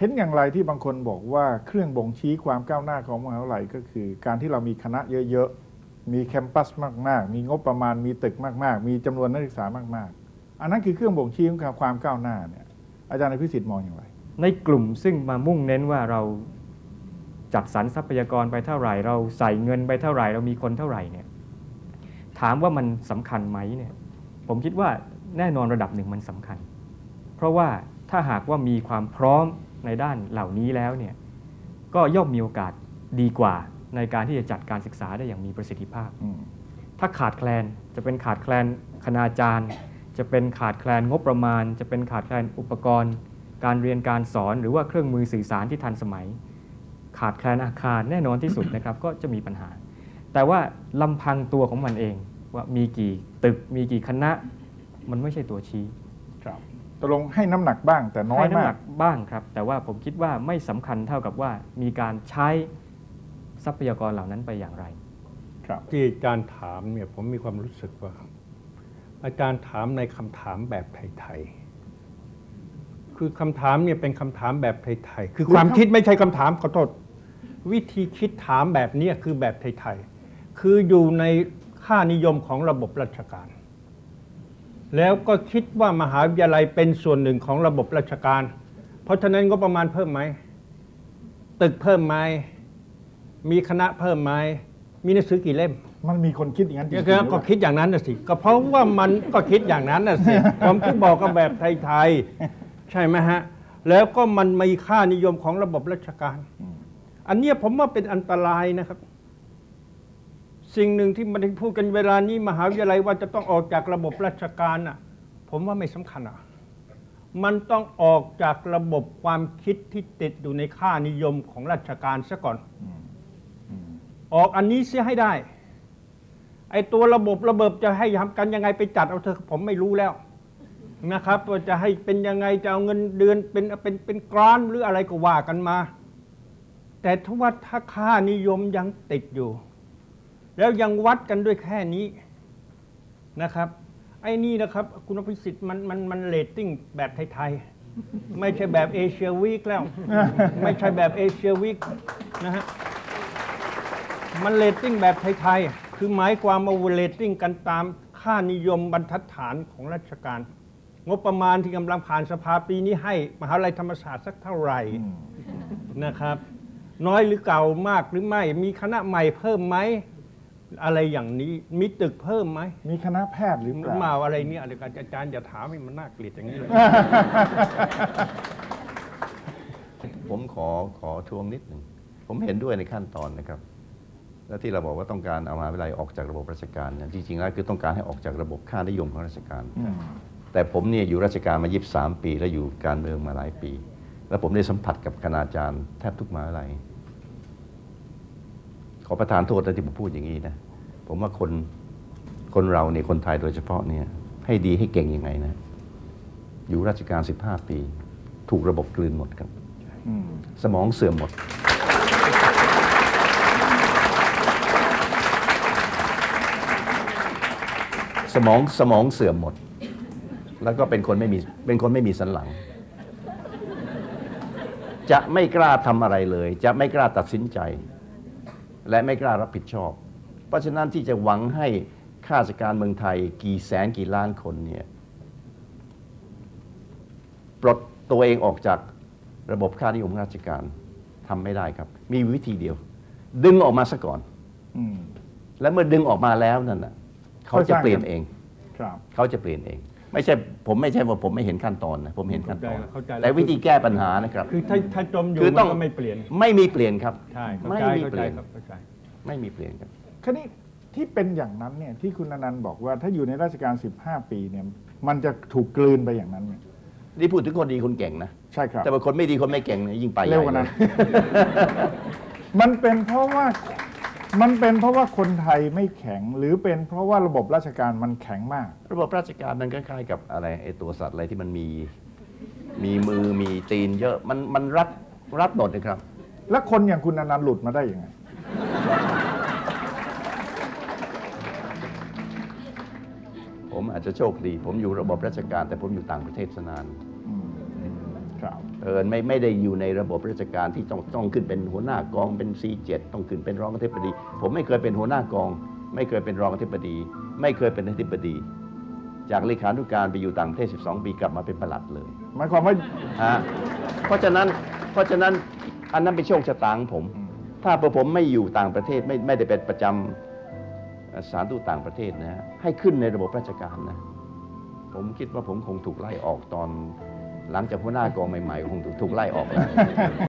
เห็นอย่างไรที่บางคนบอกว่าเครื่องบ่งชี้ความก้าวหน้าของมหาวิทยาลัยก็คือการที่เรามีคณะเยอะๆมีแคมปัสมากๆมีงบประมาณมีตึกมากๆมีจำนวนนักศึกษามากๆอันนั้นคือเครื่องบ่งชี้ของความก้าวหน้าเนี่ยอาจารย์อภิสิทธิ์มองอย่างไรในกลุ่มซึ่งมามุ่งเน้นว่าเราจัดสรรทรัพยากรไปเท่าไหร่เราใส่เงินไปเท่าไหร่เรามีคนเท่าไหร่เนี่ยถามว่ามันสำคัญไหมเนี่ยผมคิดว่าแน่นอนระดับหนึ่งมันสำคัญเพราะว่าถ้าหากว่ามีความพร้อมในด้านเหล่านี้แล้วเนี่ยก็ย่อมมีโอกาสดีกว่าในการที่จะจัดการศึกษาได้อย่างมีประสิทธิภาพถ้าขาดแคลนจะเป็นขาดแคลนคณาจารย์จะเป็นขาดแคลนงบประมาณจะเป็นขาดแคลนอุปกรณ์การเรียนการสอนหรือว่าเครื่องมือสื่อสารที่ทันสมัยขาดแคลนอาคารแน่นอนที่สุดนะครับก็จะมีปัญหาแต่ว่าลำพังตัวของมันเองว่ามีกี่ตึกมีกี่คณะมันไม่ใช่ตัวชี้ครับตกลงให้น้ำหนักบ้างแต่น้อยมากให้น้ำหนักบ้างครับแต่ว่าผมคิดว่าไม่สำคัญเท่ากับว่ามีการใช้ทรัพยากรเหล่านั้นไปอย่างไรครับที่อาจารย์ถามเนี่ยผมมีความรู้สึกว่าอาจารย์ถามในคำถามแบบไทยๆคือคำถามเนี่ยเป็นคำถามแบบไทยๆคือความคิดไม่ใช่คำถามขอโทษวิธีคิดถามแบบนี้คือแบบไทยๆคืออยู่ในค่านิยมของระบบราชการแล้วก็คิดว่ามหาวิทยาลัยเป็นส่วนหนึ่งของระบบราชการเพราะฉะนั้นงบประมาณเพิ่มไหมตึกเพิ่มไหมมีคณะเพิ่มไหมมีหนังสือกี่เล่มมันมีคนคิดอย่างนั้นจริงๆก็คิดอย่างนั้นนะสิก็เพราะว่ามันก็คิดอย่างนั้นนะสิผมที่บอกก็แบบไทยๆใช่ไหมฮะแล้วก็มันมีค่านิยมของระบบราชการอันนี้ผมว่าเป็นอันตรายนะครับสิ่งหนึ่งที่มันพูดกันเวลานี้มหาวิทยาลัยว่าจะต้องออกจากระบบราชการน่ะผมว่าไม่สำคัญมันต้องออกจากระบบความคิดที่ติดอยู่ในค่านิยมของราชการซะก่อนออกอันนี้เสียให้ได้ไอ้ตัวระบบจะให้ทำกันยังไงไปจัดเอาเถอะผมไม่รู้แล้วนะครับว่าจะให้เป็นยังไงจะเอาเงินเดือนเป็นกรานหรืออะไรก็ว่ากันมาแต่ถ้าค่านิยมยังติดอยู่แล้วยังวัดกันด้วยแค่นี้นะครับไอ้นี่นะครับคุณอภิสิทธิ์มันเรตติ้งแบบไทยๆไม่ใช่แบบเอเชียวีคแล้วไม่ใช่แบบเอเชียวีคนะฮะมันเรตติ้งแบบไทยๆคือหมายความว่าเรตติ้งกันตามค่านิยมบรรทัดฐานของราชการงบประมาณที่กำลังผ่านสภาปีนี้ให้มหาวิทยาลัยธรรมศาสตร์สักเท่าไหร่นะครับน้อยหรือเก่ามากหรือไม่มีคณะใหม่เพิ่มไหมอะไรอย่างนี้มีตึกเพิ่มไหมมีคณะแพทย์หรือเปล่าอะไรเนี่ยอะไรกันอาจารย์อย่าถามให้มันน่าเกลียดอย่างนี้เลยผมขอทวงนิดหนึ่งผมเห็นด้วยในขั้นตอนนะครับและที่เราบอกว่าต้องการเอามหาวิทยาลัยออกจากระบบราชการเนี่ยจริงๆแล้วคือต้องการให้ออกจากระบบค่านิยมของราชการแต่ผมเนี่ยอยู่ราชการมา23 ปีและอยู่การเมืองมาหลายปีแล้วผมได้สัมผัสกับคณาจารย์แทบทุกมหาวิทยาลัยขอประทานโทษที่ผมพูดอย่างนี้นะผมว่าคนเราเนี่ยคนไทยโดยเฉพาะเนี่ยให้ดีให้เก่งยังไงนะอยู่ราชการ15 ปีถูกระบบกลืนหมดครับสมองเสื่อมหมดสมองเสื่อมหมดแล้วก็เป็นคนไม่มีสันหลังจะไม่กล้าทำอะไรเลยจะไม่กล้าตัดสินใจและไม่กล้ารับผิดชอบเพราะฉะนั้นที่จะหวังให้ข้าราชการเมืองไทยกี่แสนกี่ล้านคนเนี่ยปลดตัวเองออกจากระบบค่านิยมราชการทำไม่ได้ครับมีวิธีเดียวดึงออกมาซะก่อนและเมื่อดึงออกมาแล้วนั่นน่ะเขาจะเปลี่ยนเองเขาจะเปลี่ยนเองไม่ใช่ว่าผมไม่เห็นขั้นตอนนะผมเห็นขั้นตอนแต่วิธีแก้ปัญหานะครับคือถ้าจมอยู่มันก็ไม่เปลี่ยนไม่มีเปลี่ยนครับใช่ไม่มีเปลี่ยนไม่มีเปลี่ยนครับคราวนี้ที่เป็นอย่างนั้นเนี่ยที่คุณอนันต์บอกว่าถ้าอยู่ในราชการ15 ปีเนี่ยมันจะถูกกลืนไปอย่างนั้นเนี่ยนี่พูดถึงคนดีคนเก่งนะใช่ครับแต่ว่าคนไม่ดีคนไม่เก่งเนี่ยยิ่งไปเร็วกว่านั้นมันเป็นเพราะว่าคนไทยไม่แข็งหรือเป็นเพราะว่าระบบราชการมันแข็งมากระบบราชการมันคล้ายๆกับอะไรไอ้ตัวสัตว์อะไรที่มันมีมือมีตีนเยอะมันรัดหมดเลยครับแล้วคนอย่างคุณอนันต์หลุดมาได้ยังไงผมอาจจะโชคดีผมอยู่ระบบราชการแต่ผมอยู่ต่างประเทศนานครับไม่ได้อยู่ในระบบราชการที่ต้องขึ้นเป็นหัวหน้ากองเป็น C7 ต้องขึ้นเป็นรองอธิบดี ผมไม่เคยเป็นหัวหน้ากอง ไม่เคยเป็นรองอธิบดี ไม่เคยเป็นอธิบดี จากเลขานุการไปอยู่ต่างประเทศ12 ปีกลับมาเป็นปลัดเลยหมายความว่าเพราะฉะนั้นอันนั้นเป็นโชคชะตาของผม ถ้าผมไม่อยู่ต่างประเทศไม่ได้เป็นประจำสถานทูตต่างประเทศนะให้ขึ้นในระบบราชการนะผมคิดว่าผมคงถูกไล่ออกตอนหลังจากหัวหน้ากองใหม่ๆคงถูกไล่ออกแล้ว